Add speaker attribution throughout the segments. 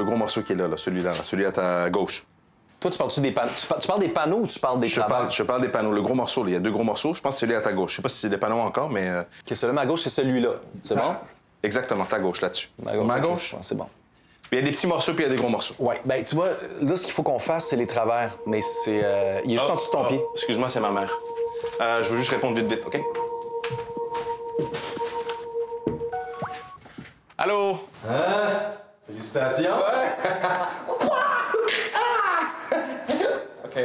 Speaker 1: gros morceau qui est là, celui-là, celui à ta gauche.
Speaker 2: Toi, tu parles-tu des panneaux? Tu parles des panneaux ou tu parles des travaux?
Speaker 1: Je parle des panneaux. Le gros morceau, là, il y a 2 gros morceaux. Je pense que c'est celui à ta gauche. Je sais pas si c'est des panneaux encore, mais...
Speaker 2: OK, celui à ma gauche, c'est celui-là. C'est bon?
Speaker 1: Exactement, ta gauche, là-dessus.
Speaker 2: Ma gauche? Ouais, c'est bon.
Speaker 1: Puis il y a des petits morceaux, puis il y a des gros morceaux.
Speaker 2: Ouais, ben tu vois, là, ce qu'il faut qu'on fasse, c'est les travers. Mais c'est... il est juste en dessous de ton pied.
Speaker 1: Excuse-moi, c'est ma mère. Je veux juste répondre vite, OK? Allô?
Speaker 2: Hein? Félicitations.
Speaker 1: Ouais.
Speaker 2: OK.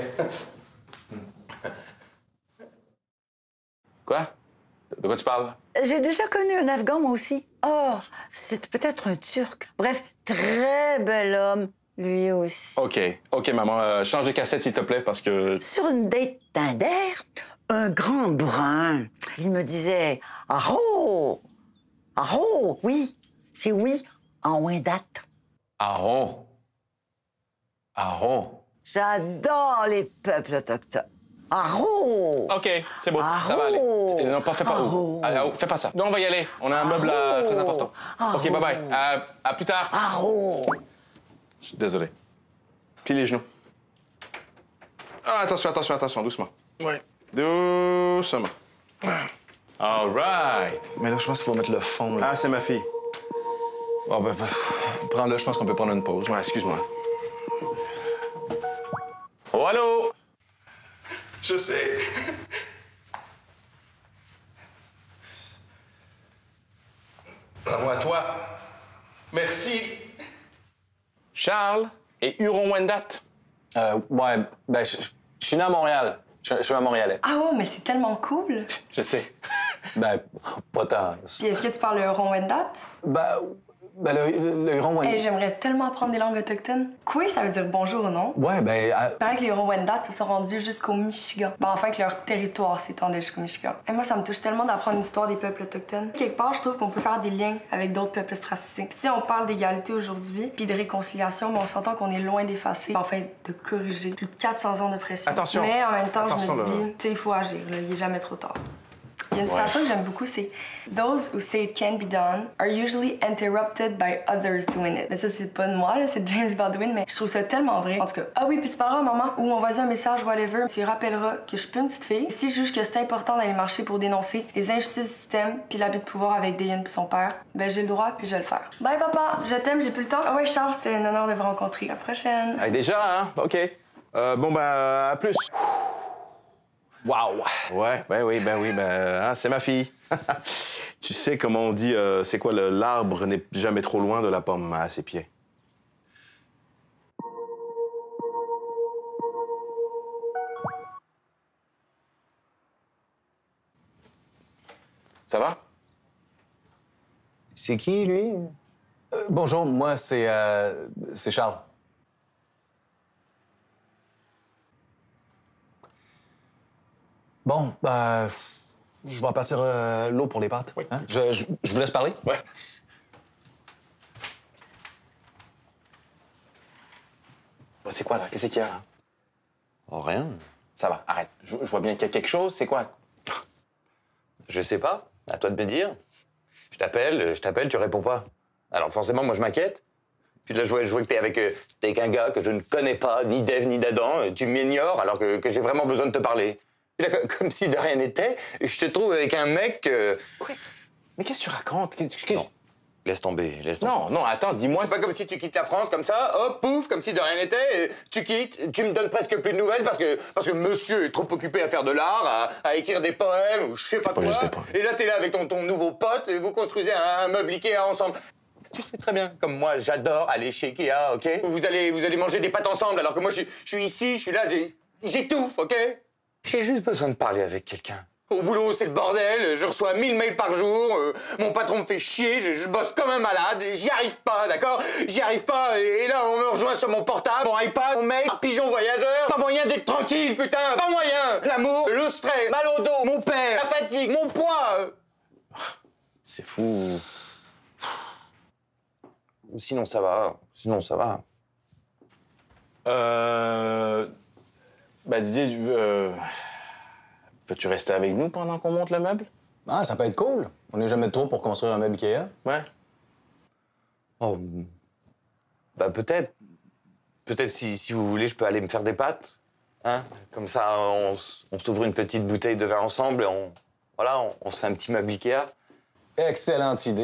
Speaker 1: Quoi? De quoi tu parles?
Speaker 3: J'ai déjà connu un Afghan, moi aussi. Oh, c'était peut-être un Turc. Bref, très bel homme, lui aussi.
Speaker 1: OK, maman. Change de cassette, s'il te plaît, parce que...
Speaker 3: Sur une date Tinder, un grand brun, il me disait « Aro! Aro! Oui, c'est oui en Wendat. »
Speaker 2: Aaron. Aaron.
Speaker 3: J'adore les peuples autochtones. Aro!
Speaker 1: OK, c'est beau, ça va aller. Non, fais pas. Fais pas ça. Non, on va y aller. On a un meuble très important. OK, bye-bye. À plus tard.
Speaker 3: Aro!
Speaker 1: Je suis désolé. Plie les genoux. Ah, attention, doucement. Oui. Doucement. All right.
Speaker 2: Mais là, je pense qu'il faut mettre le fond, là.
Speaker 1: Ah, c'est ma fille.
Speaker 2: Bon, ben, prends-le, je pense qu'on peut prendre une pause.
Speaker 1: Ouais, excuse-moi. Oh, allô? Je sais. Bravo à toi. Merci. Charles et Huron-Wendat.
Speaker 2: Ouais, ben, je suis né à Montréal. Je suis un Montréalais.
Speaker 4: Ah ouais, mais c'est tellement cool.
Speaker 1: Je sais.
Speaker 2: Ben, pas tant.
Speaker 4: Puis est-ce que tu parles le Huron-Wendat?
Speaker 2: Ben, le Huron-Wendat...
Speaker 4: Hey, j'aimerais tellement apprendre des langues autochtones. Quoi, ça veut dire bonjour, non?
Speaker 2: Ouais, ben...
Speaker 4: Il paraît que les Huron-Wendat se sont rendus jusqu'au Michigan. Ben, enfin, que leur territoire s'étendait jusqu'au Michigan. Et moi, ça me touche tellement d'apprendre l'histoire des peuples autochtones. Quelque part, je trouve qu'on peut faire des liens avec d'autres peuples ostracisés. Puis, tu sais, on parle d'égalité aujourd'hui, puis de réconciliation, mais on s'entend qu'on est loin d'effacer, enfin, de corriger plus de 400 ans d'oppression.
Speaker 1: Attention.
Speaker 4: Mais en même temps,
Speaker 1: Attention,
Speaker 4: je me dis,
Speaker 1: là.
Speaker 4: tu sais, il faut agir, là. Il est jamais trop tard. Il y a une citation que j'aime beaucoup, c'est Those who say it can be done are usually interrupted by others doing it. Mais ça, c'est pas de moi, là, c'est James Baldwin, mais je trouve ça tellement vrai. En tout cas, ah oui, puis tu parleras à maman ou on va dire un message, whatever. Tu lui rappelleras que je suis pas une petite fille. Si je juge que c'est important d'aller marcher pour dénoncer les injustices du système puis l'abus de pouvoir avec Dayan puis son père, ben j'ai le droit puis je vais le faire. Bye papa, je t'aime, j'ai plus le temps. Ah ouais, Charles, c'était un honneur de vous rencontrer. À la prochaine.
Speaker 1: Hey, déjà, hein? OK. Bon, ben, à plus.
Speaker 2: Wow!
Speaker 1: Ouais, ben oui, hein, c'est ma fille. Tu sais comment on dit, c'est quoi, l'arbre n'est jamais trop loin de la pomme à ses pieds. Ça va?
Speaker 2: C'est qui, lui? Bonjour, moi, c'est Charles. Bon, je vais en partir l'eau pour les pâtes.
Speaker 1: Oui.
Speaker 2: Hein? Je vous laisse parler?
Speaker 1: Ouais. Bah, c'est quoi, là? Qu'est-ce qu'il y a, là?
Speaker 5: Oh, rien.
Speaker 1: Ça va, arrête. Je vois bien qu'il y a quelque chose. C'est quoi?
Speaker 5: Je sais pas. À toi de me dire. Je t'appelle, tu réponds pas. Alors forcément, moi, je m'inquiète. Puis là, je vois que t'es avec un gars que je ne connais pas, ni d'Ève, ni d'Adam. Tu m'ignores alors que j'ai vraiment besoin de te parler. Puis là, comme si de rien n'était, je te trouve avec un mec...
Speaker 1: Oui. Mais qu'est-ce que tu racontes?
Speaker 5: Non. Laisse tomber, laisse tomber.
Speaker 1: Non, attends, dis-moi...
Speaker 5: C'est pas comme si tu quittes la France comme ça, hop, pouf, comme si de rien n'était, et tu quittes, tu me donnes presque plus de nouvelles parce que monsieur est trop occupé à faire de l'art, à écrire des poèmes ou je sais pas quoi. Et là, t'es là avec ton nouveau pote et vous construisez un meuble Ikea ensemble. Tu sais très bien, comme moi, j'adore aller chez Ikea, OK? Vous allez manger des pâtes ensemble alors que moi, je suis ici, je suis là, j'étouffe, OK? J'ai juste besoin de parler avec quelqu'un. Au boulot, c'est le bordel, je reçois 1000 mails par jour, mon patron me fait chier, je bosse comme un malade, j'y arrive pas, d'accord? J'y arrive pas, et là, on me rejoint sur mon portable, mon iPad, mon mail, pigeon voyageur. Pas moyen d'être tranquille, putain! Pas moyen! L'amour, le stress, mal au dos, mon père, la fatigue, mon poids.
Speaker 1: C'est fou.
Speaker 5: Sinon, ça va.
Speaker 1: Bah, Didier, veux-tu rester avec nous pendant qu'on monte le meuble?
Speaker 2: Ah, ça peut être cool. On n'est jamais trop pour construire un meuble Ikea.
Speaker 1: Ouais.
Speaker 5: Oh, Bah peut-être. Peut-être si vous voulez, je peux aller me faire des pâtes. Hein? Comme ça, on s'ouvre une petite bouteille de vin ensemble et on se fait un petit meuble Ikea.
Speaker 2: Excellente idée.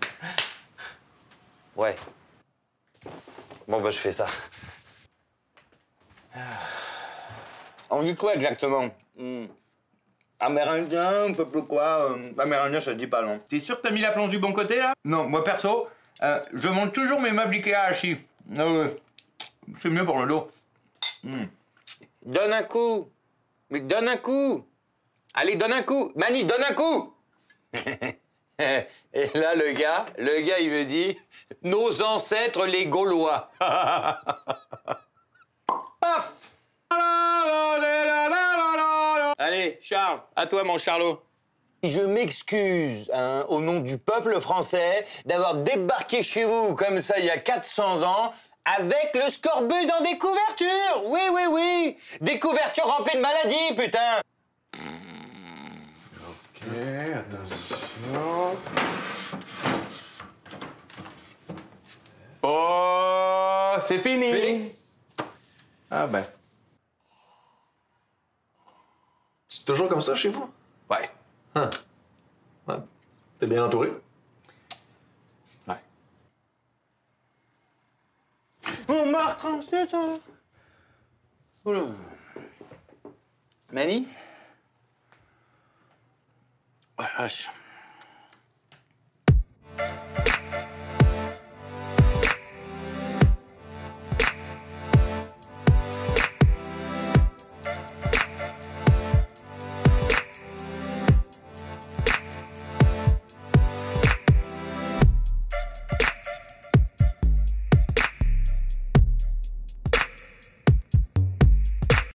Speaker 5: Ouais. Bon, bah, je fais ça. On dit quoi exactement? Amérindien, peuple quoi? Amérindien, ça se dit pas, non. T'es sûr que t'as mis la planche du bon côté, là? Non, moi, perso, je monte toujours mes meubles Ikea hachis. C'est mieux pour le dos. Donne un coup. Mais donne un coup. Allez, donne un coup. Mani, donne un coup. Et là, le gars, il me dit « Nos ancêtres, les Gaulois. » Paf. Allez, Charles, à toi, mon Charlot. Je m'excuse, hein, au nom du peuple français, d'avoir débarqué chez vous comme ça il y a 400 ans, avec le scorbut dans des couvertures. Oui, oui, oui. Des couvertures remplies de maladies, putain.
Speaker 1: Ok, attention. Oh, c'est fini. Ah ben.
Speaker 2: C'est toujours comme ça chez vous?
Speaker 1: Ouais.
Speaker 2: Hein. Ouais. T'es bien entouré?
Speaker 1: Ouais.
Speaker 5: Montmartre, ensuite. Oula. Mani? Oh la vache.